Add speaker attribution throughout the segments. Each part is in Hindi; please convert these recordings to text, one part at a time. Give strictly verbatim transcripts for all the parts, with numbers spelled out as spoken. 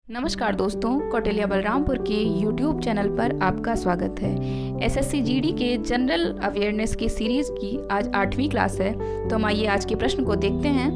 Speaker 1: नमस्कार दोस्तों, कौटिल्य बलरामपुर के यूट्यूब चैनल पर आपका स्वागत है। एसएससी जीडी के जनरल अवेयरनेस की सीरीज की आज आठवीं क्लास है। तो हम आइए आज के प्रश्न को देखते हैं।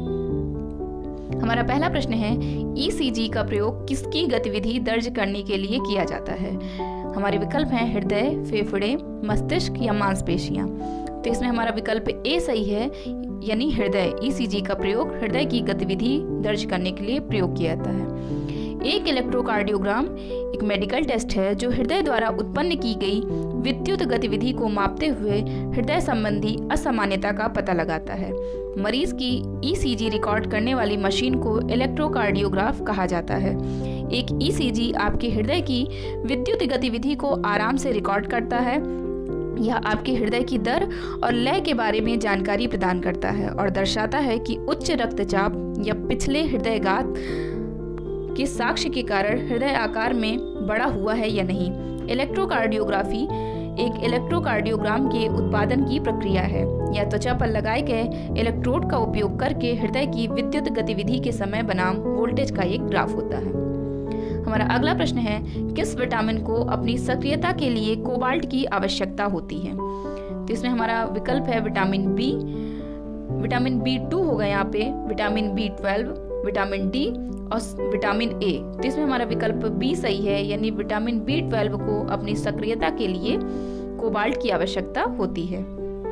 Speaker 1: हमारा पहला प्रश्न है, ईसीजी का प्रयोग किसकी गतिविधि दर्ज करने के लिए किया जाता है? हमारे विकल्प हैं हृदय, फेफड़े, मस्तिष्क या मांसपेशियां। तो इसमें हमारा विकल्प ए सही है, यानी हृदय। ईसीजी का प्रयोग हृदय की गतिविधि दर्ज करने के लिए प्रयोग किया जाता है। एक इलेक्ट्रोकार्डियोग्राम एक मेडिकल टेस्ट है जो हृदय द्वारा उत्पन्न की गई विद्युत गतिविधि को मापते हुए हृदय संबंधी असामान्यता का पता लगाता है। मरीज की ईसीजी रिकॉर्ड करने वाली मशीन को इलेक्ट्रोकार्डियोग्राफ कहा जाता है। एक ईसीजी आपके हृदय की विद्युत गतिविधि को आराम से रिकॉर्ड करता है। यह आपके हृदय की दर और लय के बारे में जानकारी प्रदान करता है और दर्शाता है कि उच्च रक्तचाप या पिछले हृदयघात के साक्ष्य के कारण हृदय आकार में बड़ा हुआ है या नहीं। इलेक्ट्रोकार्डियोग्राफी एक इलेक्ट्रोकार्डियोग्राम के उत्पादन की प्रक्रिया है। यह त्वचा पर लगाए गए इलेक्ट्रोड का उपयोग करके हृदय की विद्युत गतिविधि के समय बनाम वोल्टेज का एक ग्राफ होता है। हमारा अगला प्रश्न है, किस विटामिन को अपनी सक्रियता के लिए कोबाल्ट की आवश्यकता होती है? तो इसमें हमारा विकल्प है vitamin B, vitamin B two होगा यहाँ पे, vitamin B twelve, vitamin D और विटामिन ए। तो इसमें हमारा विकल्प बी सही है, यानी विटामिन बी ट्वेल्व को अपनी सक्रियता के लिए कोबाल्ट की आवश्यकता होती है।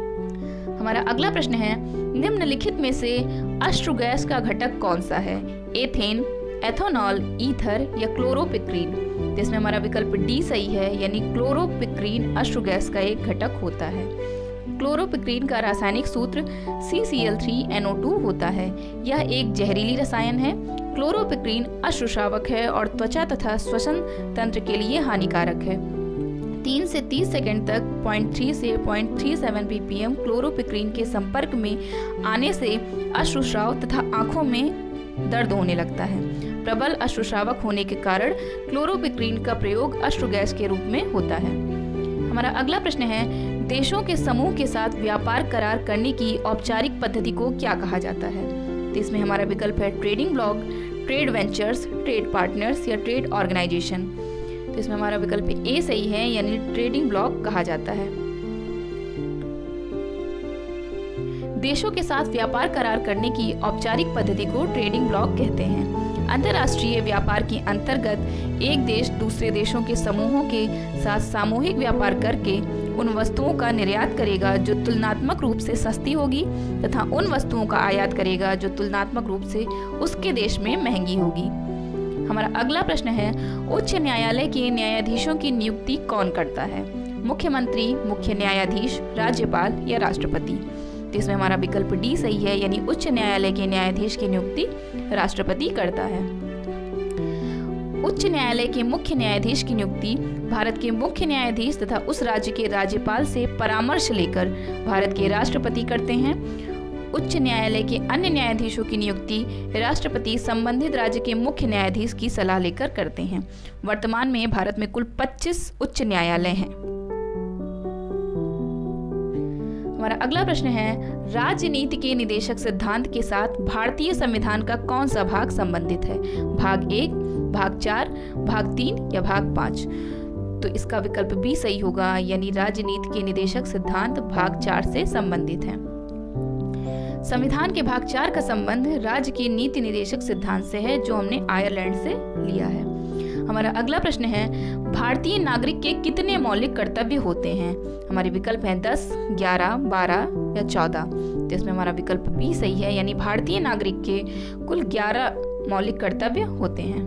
Speaker 1: हमारा अगला प्रश्न है, निम्नलिखित में से अश्रु गैस का घटक कौन सा है? एथेन, एथेनॉल, ईथर या क्लोरोपिक्रीन? तो इसमें हमारा विकल्प डी सही है, यानी क्लोरोपिक्रीन अश्रु गैस का एक घटक होता है। क्लोरोपिक्रीन का रासायनिक सूत्र C C L three N O two होता है। यह एक जहरीली रसायन है। क्लोरोपिक्रीन अश्रुस्रावक है और त्वचा तथा श्वसन तंत्र के लिए हानिकारक है। तीन से तीस सेकंड तक पॉइंट थ्री से point three seven PPM chloropicrin के संपर्क में आने से अश्रुस्राव तथा आंखों में दर्द होने लगता है। प्रबल अश्रुस्रावक होने के कारण क्लोरोपिक्रीन का प्रयोग अश्रु गैस के रूप में होता है। हमारा अगला प्रश्न है, देशों के समूह के साथ व्यापार करार करने की औपचारिक पद्धति को क्या कहा जाता है? तो इसमें हमारा विकल्प है trading block, trade ventures, trade partners या ट्रेड ऑर्गेनाइजेशन। तो इसमें हमारा विकल्प ए सही है, यानी ट्रेडिंग ब्लॉक कहा जाता है। देशों के साथ व्यापार करार करने की औपचारिक पद्धति को ट्रेडिंग ब्लॉक कहते हैं। अंतर्राष्ट्रीय व्यापार के अंतर्गत एक देश दूसरे देशों के समूहों के साथ सामूहिक व्यापार करके उन वस्तुओं का निर्यात करेगा जो तुलनात्मक रूप से सस्ती होगी तथा उन वस्तुओं का आयात करेगा जो तुलनात्मक रूप से उसके देश में महंगी होगी। हमारा अगला प्रश्न है, उच्च न्यायालय के न्यायाधीशों की नियुक्ति कौन करता है? मुख्यमंत्री, मुख्य न्यायाधीश, राज्यपाल या राष्ट्रपति? तो इसमें हमारा विकल्प डी सही है, यानी उच्च न्यायालय के न्यायाधीश की नियुक्ति राष्ट्रपति करता है। उच्च न्यायालय के मुख्य न्यायाधीश की नियुक्ति भारत के मुख्य न्यायाधीश तथा उस राज्य के राज्यपाल से परामर्श लेकर भारत के राष्ट्रपति करते हैं। उच्च न्यायालय के अन्य न्यायाधीशों की नियुक्ति राष्ट्रपति संबंधित राज्य के मुख्य न्यायाधीश की सलाह लेकर करते हैं। वर्तमान में भारत में कुल पच्चीस उच्च न्यायालय हैं। हमारा अगला प्रश्न है, राजनीति के निदेशक सिद्धांत के साथ भारतीय संविधान का कौन सा भाग संबंधित है? भाग एक, भाग चार, भाग तीन या भाग पाँच? तो इसका विकल्प बी सही होगा, यानी राजनीति के निदेशक सिद्धांत भाग चार से संबंधित है। संविधान के भाग चार का संबंध राज्य के नीति निदेशक सिद्धांत से है, जो हमने आयरलैंड से लिया है। हमारा अगला प्रश्न है, भारतीय नागरिक के कितने मौलिक कर्तव्य होते हैं? हमारे विकल्प हैं दस, ग्यारह, बारह या चौदह। तो इसमें हमारा विकल्प बी सही है, यानी भारतीय नागरिक के कुल ग्यारह मौलिक कर्तव्य होते हैं।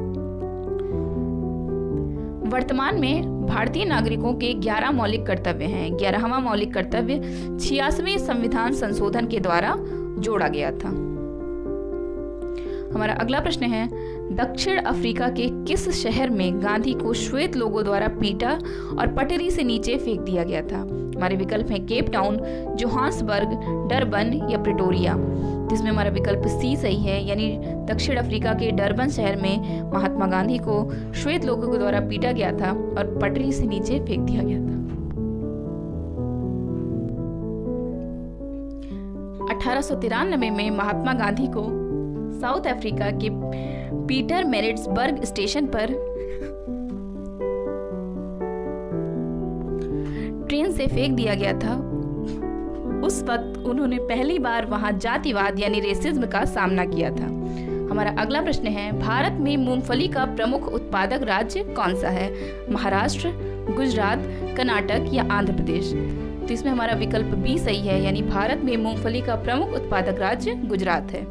Speaker 1: वर्तमान में भारतीय नागरिकों के ग्यारह मौलिक कर्तव्य हैं। ग्यारहवां मौलिक कर्तव्य छियासवें संविधान संशोधन के द्वारा जोड़ा गया था। हमारा अगला प्रश्न है, दक्षिण अफ्रीका के किस शहर में गांधी को श्वेत लोगों द्वारा पीटा और पटरी से नीचे फेंक दिया गया था? हमारे विकल्प हैं केप टाउन, जोहान्सबर्ग, डरबन या प्रिटोरिया। जिसमें हमारा विकल्प सी सही है, यानी दक्षिण अफ्रीका के डरबन शहर में महात्मा गांधी को श्वेत लोगों के द्वारा पीटा गया था और पटरी से नीचे फेंक दिया गया था। अठारह सौ तिरानवे में महात्मा गांधी को साउथ अफ्रीका के पीटर मैरिट्सबर्ग स्टेशन पर ट्रेन से फेंक दिया गया था, उस वक्त उन्होंने पहली बार वहां जातिवाद यानी रेसिज्म का सामना किया था। हमारा अगला प्रश्न है, भारत में मूंगफली का प्रमुख उत्पादक राज्य कौन सा है? महाराष्ट्र, गुजरात, कर्नाटक या आंध्र प्रदेश? तो इसमें हमारा विकल्प बी सही है, यानी भारत में मूंगफली का प्रमुख उत्पादक राज्य गुजरात है।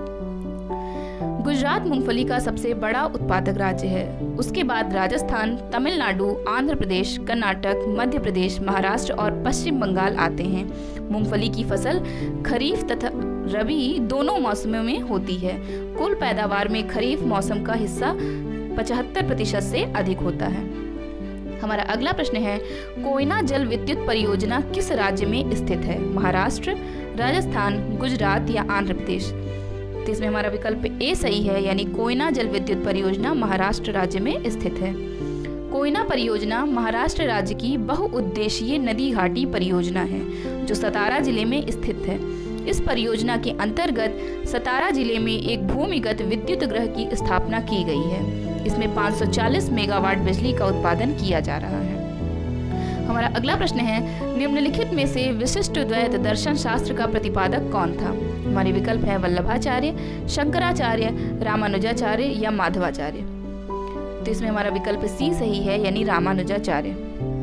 Speaker 1: गुजरात मूंगफली का सबसे बड़ा उत्पादक राज्य है। उसके बाद राजस्थान, तमिलनाडु, आंध्र प्रदेश, कर्नाटक, मध्य प्रदेश, महाराष्ट्र और पश्चिम बंगाल आते हैं। मूंगफली की फसल खरीफ तथा रबी दोनों मौसमों में होती है। कुल पैदावार में खरीफ मौसम का हिस्सा पचहत्तर प्रतिशत से अधिक होता है। हमारा अगला प्रश्न है, कोयना जल विद्युत परियोजना किस राज्य में स्थित है? महाराष्ट्र, राजस्थान, गुजरात या आंध्र प्रदेश? तो इसमें हमारा विकल्प ए सही है, यानी कोयना जल विद्युत परियोजना महाराष्ट्र राज्य में स्थित है। कोयना परियोजना महाराष्ट्र राज्य की बहुउद्देशीय नदी घाटी परियोजना है जो सतारा जिले में स्थित है। इस परियोजना के अंतर्गत सतारा जिले में एक भूमिगत विद्युत गृह की स्थापना की गई है। इसमें पाँच सौ चालीस मेगावाट बिजली का उत्पादन किया जा रहा है। हमारा अगला प्रश्न है, निम्नलिखित में से विशिष्ट द्वैत दर्शन शास्त्र का प्रतिपादक कौन था? हमारे विकल्प है वल्लभाचार्य, शंकराचार्य, रामानुजाचार्य या माधवाचार्य। तो इसमें हमारा विकल्प सी सही है, यानी रामानुजाचार्य।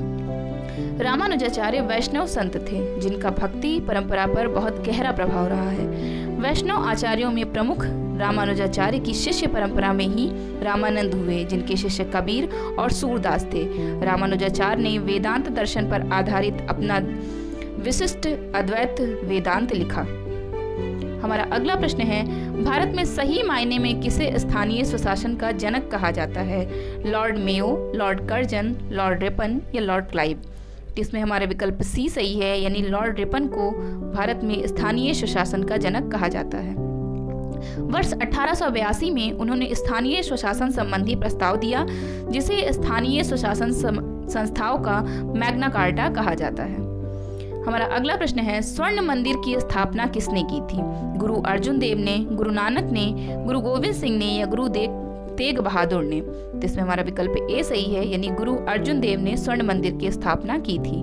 Speaker 1: रामानुजाचार्य वैष्णव संत थे जिनका भक्ति परंपरा पर बहुत गहरा प्रभाव रहा है। वैष्णव आचार्यों में प्रमुख रामानुजाचार्य की शिष्य परंपरा में ही रामानंद हुए, जिनके शिष्य कबीर और सूरदास थे। रामानुजाचार्य ने वेदांत दर्शन पर आधारित अपना विशिष्ट अद्वैत वेदांत लिखा। हमारा अगला प्रश्न है, भारत में सही मायने में किसे स्थानीय स्वशासन का जनक कहा जाता है? Lord Mayo, Lord Curzon, Lord Ripon या लॉर्ड क्लाइव? इसमें हमारा विकल्प सी सही है, यानी लॉर्ड रिपन को भारत में स्थानीय स्वशासन का जनक कहा जाता है। वर्ष अठारह सौ बयासी में उन्होंने स्थानीय स्वशासन संबंधी प्रस्ताव दिया, जिसे स्थानीय स्वशासन संस्थाओं का मैग्ना कार्टा कहा जाता है। हमारा अगला प्रश्न है, स्वर्ण मंदिर की स्थापना किसने की थी? गुरु अर्जुन देव ने, गुरु नानक ने, गुरु गोविंद सिंह ने या गुरु तेग बहादुर ने? तो इसमें हमारा विकल्प ए सही है, यानी गुरु अर्जुन देव ने स्वर्ण मंदिर की स्थापना की थी।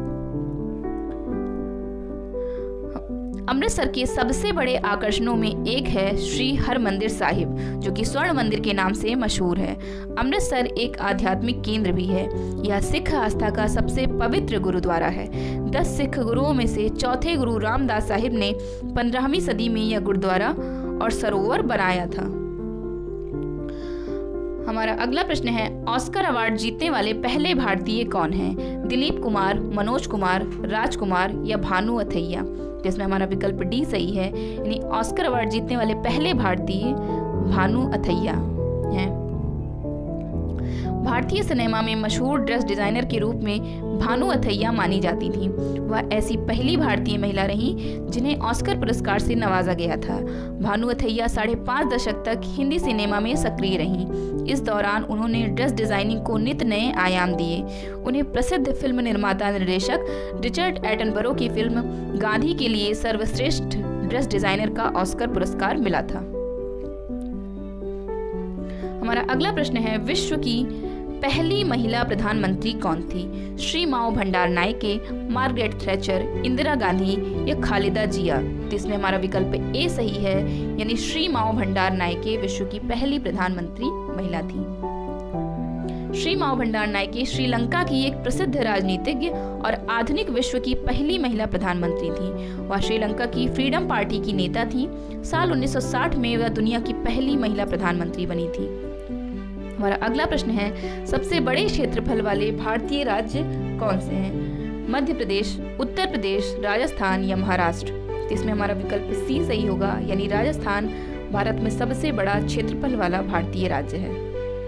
Speaker 1: अमृतसर के सबसे बड़े आकर्षणों में एक है श्री हरमंदिर साहिब, जो कि स्वर्ण मंदिर के नाम से मशहूर है। अमृतसर एक आध्यात्मिक केंद्र भी है। यह सिख आस्था का सबसे पवित्र गुरुद्वारा है। दस सिख गुरुओं में से चौथे गुरु रामदास साहिब ने पंद्रहवीं सदी में यह गुरुद्वारा और सरोवर बनाया था। हमारा अगला प्रश्न है, ऑस्कर अवार्ड जीतने वाले पहले भारतीय कौन हैं? दिलीप कुमार, मनोज कुमार, राजकुमार या भानु अथैया? जिसमें हमारा विकल्प डी सही है, यानी ऑस्कर अवार्ड जीतने वाले पहले भारतीय भानु अथैया हैं। भारतीय सिनेमा में मशहूर ड्रेस डिजाइनर के रूप में भानु अथैया मानी जाती थी। वह ऐसी पहली भारतीय महिला रही जिन्हें ऑस्कर पुरस्कार से नवाजा गया था। भानु अथैया साढ़े पाँच दशक तक हिंदी सिनेमा में सक्रिय रहीं। इस दौरान उन्होंने ड्रेस डिजाइनिंग को नित नए आयाम दिए। उन्हें प्रसिद्ध फिल्म निर्माता निर्देशक रिचर्ड एटनबरो की फिल्म गांधी के लिए सर्वश्रेष्ठ ड्रेस डिजाइनर का ऑस्कर पुरस्कार मिला था। हमारा अगला प्रश्न है, विश्व की पहली महिला प्रधानमंत्री कौन थी? Sirimavo Bandaranaike, Margaret Thatcher, Indira Gandhi या खालिदा जिया? तो इसमें हमारा विकल्प ए सही है, यानी श्री माओ भंडार नायके विश्व की पहली प्रधानमंत्री महिला थी। श्री माओ भंडार नायके श्रीलंका की एक प्रसिद्ध राजनीतिज्ञ और आधुनिक विश्व की पहली महिला प्रधानमंत्री थी। वह श्रीलंका की फ्रीडम पार्टी की नेता थी। साल उन्नीस सौ साठ में वह दुनिया की पहली महिला प्रधानमंत्री बनी थी। हमारा अगला प्रश्न है, सबसे बड़े क्षेत्रफल वाले भारतीय राज्य कौन से हैं? मध्य प्रदेश, उत्तर प्रदेश, राजस्थान या महाराष्ट्र? इसमें हमारा विकल्प सी सही होगा, यानी राजस्थान भारत में सबसे बड़ा क्षेत्रफल वाला भारतीय राज्य है।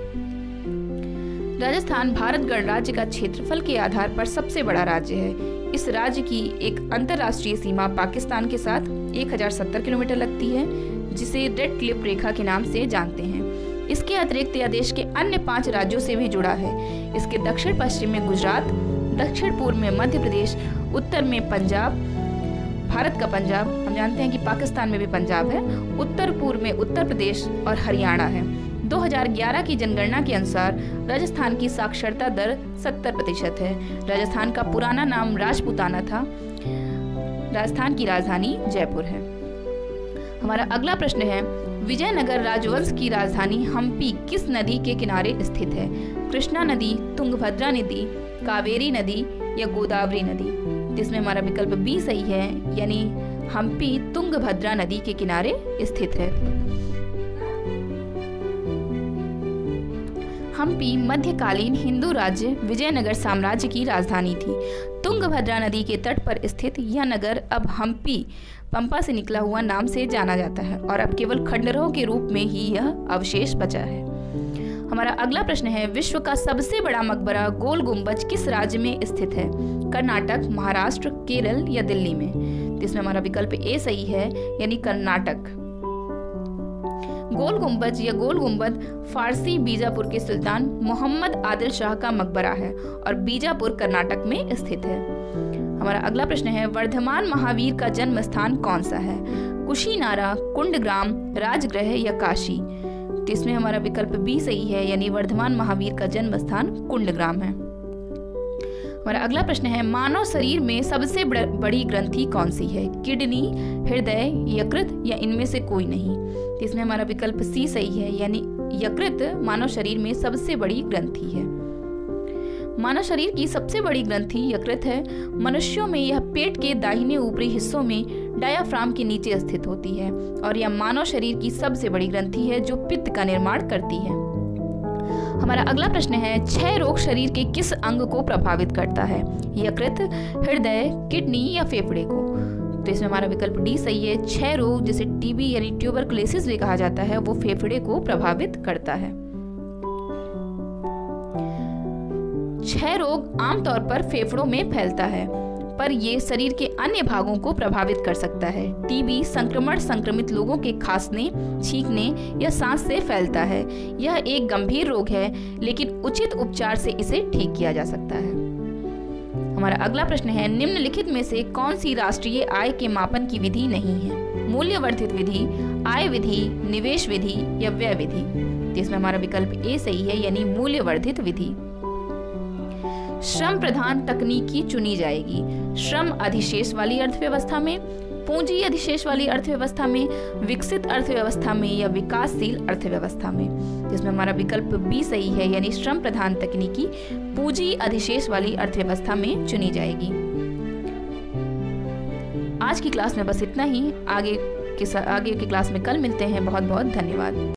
Speaker 1: राजस्थान भारत गणराज्य का क्षेत्रफल के आधार पर सबसे बड़ा राज्य है। इस राज्य की एक अंतर्राष्ट्रीय सीमा पाकिस्तान के साथ एक हज़ार सत्तर किलोमीटर लगती है, जिसे रेड क्लिफ रेखा के नाम से जानते हैं। इसके अतिरिक्त यह देश के अन्य पांच राज्यों से भी जुड़ा है। इसके दक्षिण पश्चिम में गुजरात, दक्षिण पूर्व में मध्य प्रदेश, उत्तर में पंजाब, भारत का पंजाब, हम जानते हैं कि पाकिस्तान में भी पंजाब है, उत्तर पूर्व में उत्तर प्रदेश और हरियाणा है। दो हज़ार ग्यारह की जनगणना के अनुसार राजस्थान की साक्षरता दर सत्तर प्रतिशत है। राजस्थान का पुराना नाम राजपूताना था। राजस्थान की राजधानी जयपुर है। हमारा अगला प्रश्न है, विजयनगर राजवंश की राजधानी हम्पी किस नदी के किनारे स्थित है? कृष्णा नदी, तुंगभद्रा नदी, कावेरी नदी या गोदावरी नदी? इसमें हमारा विकल्प बी सही है, यानी हम्पी तुंगभद्रा नदी के किनारे स्थित है। हम्पी मध्यकालीन हिंदू राज्य विजयनगर साम्राज्य की राजधानी थी। तुंगभद्रा नदी के तट पर स्थित यह नगर अब हम्पी पंपा से निकला हुआ नाम से जाना जाता है और अब केवल खंडरों के रूप में ही यह अवशेष बचा है। हमारा अगला प्रश्न है, विश्व का सबसे बड़ा मकबरा गोल गुंबज किस राज्य में स्थित है? कर्नाटक, महाराष्ट्र, केरल या दिल्ली में? इसमें हमारा विकल्प ए सही है, यानी कर्नाटक। गोल गुंबज या गोल गुंबद फारसी बीजापुर के सुल्तान मोहम्मद आदिल शाह का मकबरा है और बीजापुर कर्नाटक में स्थित है। हमारा अगला प्रश्न है, वर्धमान महावीर का जन्म स्थान कौन सा है? कुशीनारा, कुंडग्राम, राजगृह या काशी? तो इसमें हमारा विकल्प बी सही है, यानी वर्धमान महावीर का जन्म स्थान कुंडग्राम है। हमारा अगला प्रश्न है, मानव शरीर में सबसे बड़ी ग्रंथि कौन सी है? किडनी, हृदय, यकृत या इनमें से कोई नहीं? तो इसमें हमारा विकल्प सी सही है, यानी यकृत मानव शरीर में सबसे बड़ी ग्रंथि है। मानव शरीर की सबसे बड़ी ग्रंथि यकृत है। मनुष्यों में यह पेट के दाहिने ऊपरी हिस्सों में डायाफ्राम के नीचे स्थित होती है और यह मानव शरीर की सबसे बड़ी ग्रंथि है जो पित्त का निर्माण करती है। हमारा अगला प्रश्न है, क्षय रोग शरीर के किस अंग को प्रभावित करता है? यकृत, हृदय, किडनी या फेफड़े को? तो इसमें हमारा विकल्प डी सही है। क्षय रोग, जिसे टीबी यानी ट्यूबरकुलोसिस भी कहा जाता है, वो फेफड़े को प्रभावित करता है। क्षय रोग आमतौर पर फेफड़ों में फैलता है, पर ये शरीर के अन्य भागों को प्रभावित कर सकता है। टीबी संक्रमण संक्रमित लोगों के खांसने, छींकने या सांस से फैलता है। यह एक गंभीर रोग है, लेकिन उचित उपचार से इसे ठीक किया जा सकता है। हमारा अगला प्रश्न है, निम्नलिखित में से कौन सी राष्ट्रीय आय के मापन की विधि नहीं है? मूल्यवर्धित विधि, आय विधि, निवेश विधि या व्यय विधि? तो इसमें हमारा विकल्प ए सही है, यानी मूल्यवर्धित विधि। श्रम प्रधान तकनीकी चुनी जाएगी श्रम अधिशेष वाली अर्थव्यवस्था में, पूंजी अधिशेष वाली अर्थव्यवस्था में, विकसित अर्थव्यवस्था में या विकासशील अर्थव्यवस्था में? जिसमें हमारा विकल्प बी सही है, यानी श्रम प्रधान तकनीकी पूंजी अधिशेष वाली अर्थव्यवस्था में चुनी जाएगी। आज की क्लास में बस इतना ही। आगे के आगे की क्लास में कल मिलते हैं। बहुत बहुत धन्यवाद।